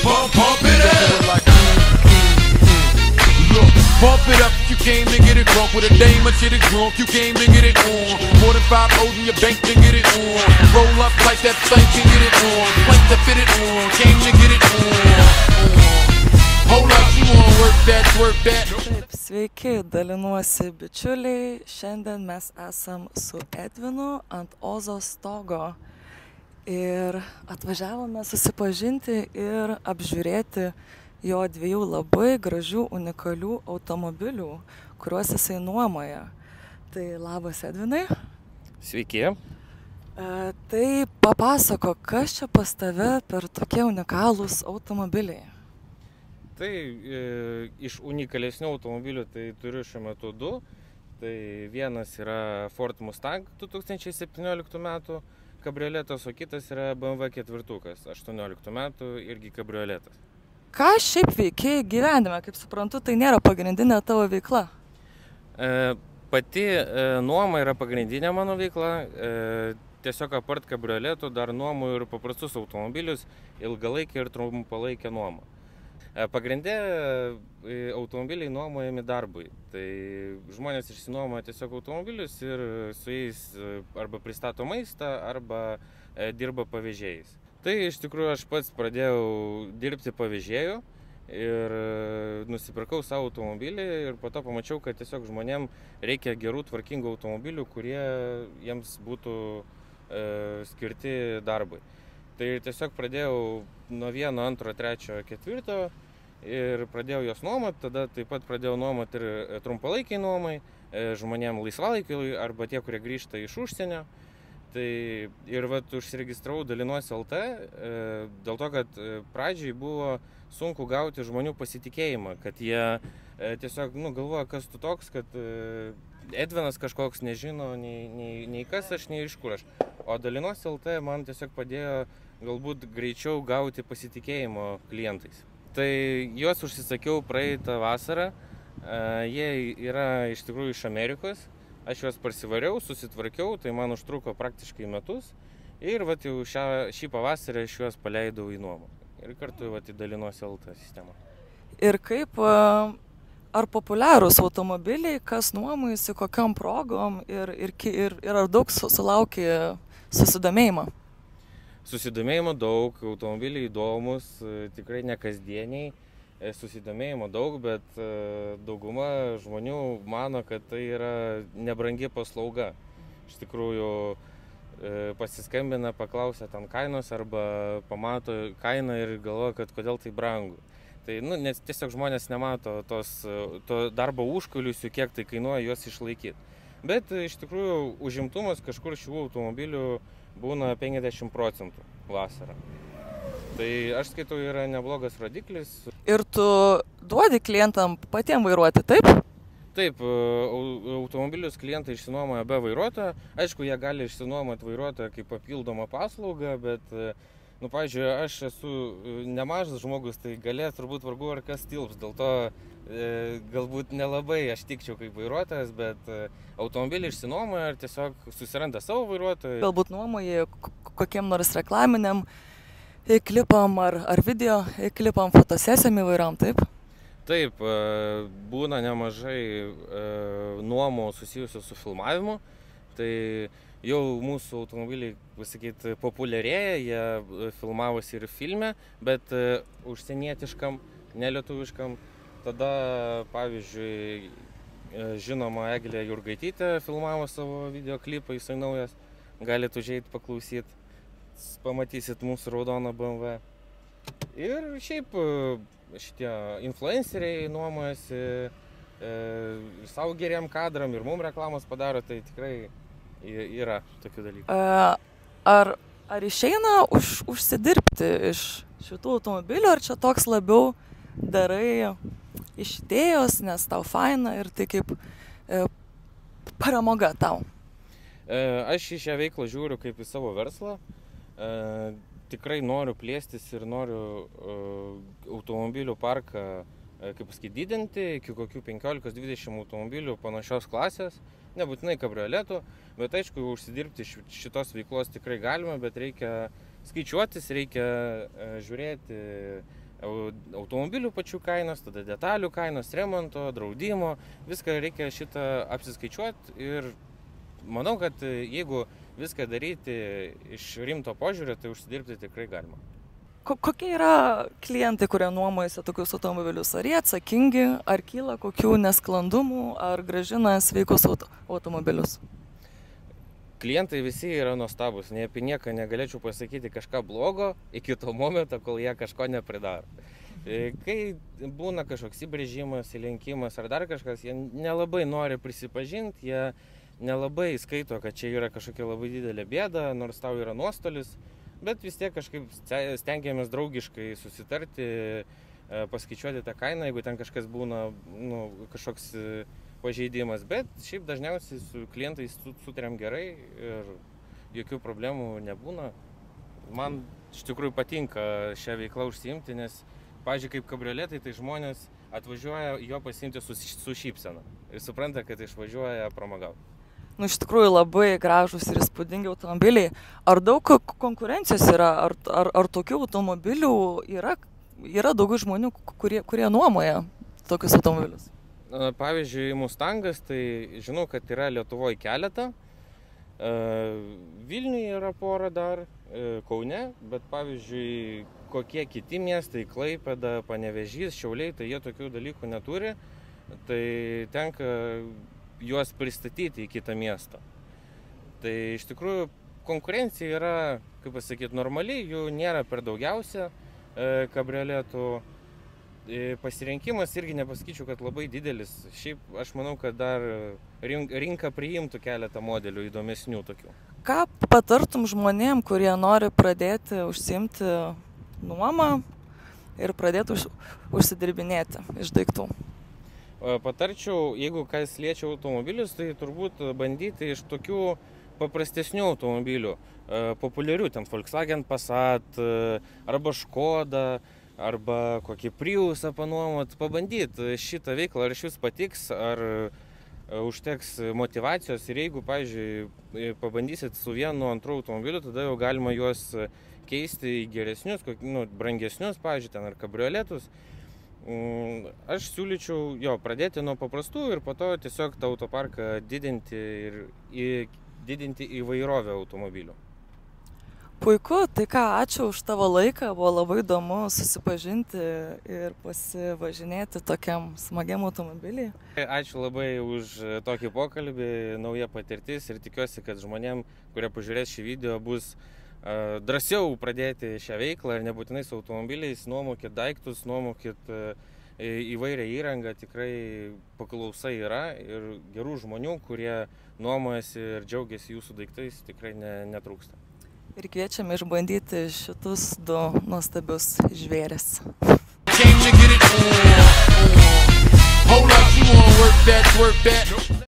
pump it up. Look, pump it up, you came to get it drunk with a dame, my shit is drunk, you came to get it on. More than 5 O's in your bank to get it on. Roll up like that thing can get it on. Plank to fit it on, came to get it on. Hold up, you wanna work that, work that. Taip, sveiki, dalinuosi bičiuliai. Šiandien mes esam su Edvinu ant Ozo stogo. Ir atvažiavome susipažinti ir apžiūrėti jo 2 labai gražių, unikalių automobilių, kuriuos jisai nuomoja. Tai labas, Edvinai. Sveiki. Tai papasako, kas čia pas tave per tokie unikalūs automobiliai? Tai iš unikalesnių automobilių tai turiu šiuo metu 2. Tai vienas yra Ford Mustang 2017 metų kabrioletas, o kitas yra BMW 4 18 metų irgi kabrioletas. Ką šiaip veikiai gyvenime, kaip suprantu, tai nėra pagrindinė tavo veikla? Pati nuoma yra pagrindinė mano veikla. Tiesiog apart kabrioletų dar nuomoju ir paprastus automobilius, ilgalaikę ir trumpalaikę nuomą. Pagrindė automobiliai nuomojami darbui. Tai žmonės išsinuomoja tiesiog automobilius ir su jais arba pristato maistą, arba dirba pavėžėjais. Tai iš tikrųjų aš pats pradėjau dirbti pavėžėju ir nusipirkau savo automobilį ir po to pamačiau, kad tiesiog žmonėm reikia gerų, tvarkingų automobilių, kurie jiems būtų skirti darbui. Tai tiesiog pradėjau nuo 1, 2, 3, 4 ir pradėjau juos nuomoti, tada taip pat pradėjau nuomoti ir trumpalaikiai nuomai, žmonėm laisvalaikiai arba tie, kurie grįžta iš užsienio. Tai ir užsiregistravau Dalinuosi LT, dėl to, kad pradžiai buvo sunku gauti žmonių pasitikėjimą, kad jie tiesiog galvoja, kas tu toks, kad Edvinas kažkoks nežino nei kas aš, nei iš kur aš. O Dalinuosi LT man tiesiog padėjo galbūt greičiau gauti pasitikėjimo klientais. Tai juos užsisakiau praeitą vasarą, jie yra iš tikrųjų iš Amerikos, aš juos parsivariau, susitvarkiau, tai man užtruko praktiškai metus ir jau šį pavasarį aš juos paleidau į nuomą ir kartu į Dalinuosi LT sistemą. Ir kaip, ar populiarūs automobiliai, kas nuomojasi, kokiom progom ir ar daug sulaukė susidomėjimo? Susidomėjimo daug, automobiliai įdomus, tikrai ne kasdieniai, susidomėjimo daug, bet dauguma žmonių mano, kad tai yra nebrangi paslauga. Iš tikrųjų pasiskambina, paklausia ten kainos arba pamato kainą ir galvoja, kad kodėl tai brangu. Tai nes tiesiog žmonės nemato to darbo užkulisių, kiek tai kainuoja juos išlaikyti. Bet iš tikrųjų užimtumas kažkur šių automobilių būna 50% vasarą. Tai aš skaitau, yra neblogas rodiklis. Ir tu duodi klientam patiem vairuoti, taip? Taip, automobilius klientai išsinuomoja be vairuotojo. Aišku, jie gali išsinuomoti vairuotoją kaip papildomą paslaugą, bet, pavyzdžiui, aš esu nemažas žmogus, tai galės turbūt vargu ar kas tilps. Dėl to galbūt nelabai aš tikčiau kaip vairuotojas, bet automobilį išsinuomoja ir tiesiog susiranda savo vairuotoją. Galbūt nuomoji kokiem nors reklaminiam klipam ar video klipam, fotosesijom įvairiom, taip? Taip, būna nemažai nuomų susijusių su filmavimu. Tai jau mūsų automobiliai, pasakyti, populiarėja, jie filmavosi ir filme, bet užsienietiškam, nelietuviškam. Tada, pavyzdžiui, žinoma Eglė Jurgaitytė filmavo savo videoklipą, jisai naujas, galite užeiti paklausyti, pamatysit mūsų raudoną BMW. Ir šiaip šitie influenceriai nuomojasi savo geriem kadram ir mum reklamos padaro, tai tikrai yra tokių dalykų. Ar išeina užsidirbti iš šitų automobilių, ar čia toks labiau darai iš idėjos, nes tau faina ir tai kaip pramoga tau? Aš į šią veiklą žiūriu kaip į savo verslą. Tikrai noriu plėstis ir noriu automobilių parką, kaip pasakyti, didinti iki kokių 15-20 automobilių panašios klasės. Nebūtinai kabrioletų, bet aišku, užsidirbti šitos veiklos tikrai galima, bet reikia skaičiuotis, reikia žiūrėti automobilių pačių kainos, tada detalių kainos, remonto, draudimo, viską reikia šitą apsiskaičiuoti ir manau, kad jeigu viską daryti iš rimto požiūrio, tai užsidirbti tikrai galima. Kokie yra klientai, kurie nuomojasi tokius automobilius? Ar jie atsakingi, ar kyla kokių nesklandumų, ar grąžina sveikus automobilius? Klientai visi yra nuostabus, ne apie nieką negalėčiau pasakyti kažką blogo iki to momento, kol jie kažko nepridaro. Kai būna kažkoks įbrėžimas, įlenkimas ar dar kažkas, jie nelabai nori prisipažinti, jie nelabai skaito, kad čia yra kažkokia labai didelė bėda, nors tau yra nuostolis, bet vis tiek kažkaip stengiamės draugiškai susitarti, paskaičiuoti tą kainą, jeigu ten kažkas būna kažkoks pažeidimas, bet šiaip dažniausiai su klientais sutariam gerai ir jokių problemų nebūna. Man iš tikrųjų patinka šią veiklą užsiimti, nes, pavyzdžiui, kaip kabrioletai, tai žmonės atvažiuoja jo pasiimti su šypsena ir supranta, kad išvažiuoja pramogauti. Iš tikrųjų labai gražūs ir įspūdingi automobiliai. Ar daug konkurencijos yra, ar tokių automobilių yra daugiau žmonių, kurie nuomoja tokius automobilius? Pavyzdžiui, Mustangas, tai žinau, kad yra Lietuvoje keletą, Vilniuje yra pora dar, Kaune, bet pavyzdžiui, kokie kiti miestai, Klaipėda, Panevėžys, Šiauliai, tai jie tokių dalykų neturi, tai tenka juos pristatyti į kitą miestą. Tai iš tikrųjų konkurencija yra, kaip pasakyti, normali, jų nėra per daugiausia kabrioletų. Pasirinkimas irgi nepasakyčiau, kad labai didelis. Šiaip aš manau, kad dar rinka priimtų keletą modelių įdomesnių tokių. Ką patartum žmonėm, kurie nori pradėti užsiimti nuomą ir pradėti užsidirbinėti iš daiktų? Patarčiau, jeigu kas liečia automobilius, tai turbūt bandyti iš tokių paprastesnių automobilių, populiarių, ten Volkswagen Passat arba Škoda, arba kokį Priusą panuomot, pabandyti šitą veiklą, ar iš vis patiks, ar užteks motivacijos ir jeigu, pavyzdžiui, pabandysit su vienu antru automobiliu, tada jau galima juos keisti į geresnius, brangesnius, pavyzdžiui, ten ar kabrioletus. Aš siūlyčiau pradėti nuo paprastų ir po to tiesiog tą autoparką didinti įvairovę automobilių. Puiku, tai ką, ačiū už tavo laiką, buvo labai įdomu susipažinti ir pasivažinėti tokiam smagiam automobiliui. Ačiū labai už tokį pokalbį, nauja patirtis ir tikiuosi, kad žmonėm, kurie pažiūrės šį video, bus drąsiau pradėti šią veiklą ir nebūtinai su automobiliais, nuomokit daiktus, nuomokit įvairią įrangą, tikrai paklausa yra ir gerų žmonių, kurie nuomojasi ir džiaugiasi jūsų daiktais, tikrai netrūksta. Ir kviečiame išbandyti šitus du nuostabius žvėris. Hold up, you wanna work that.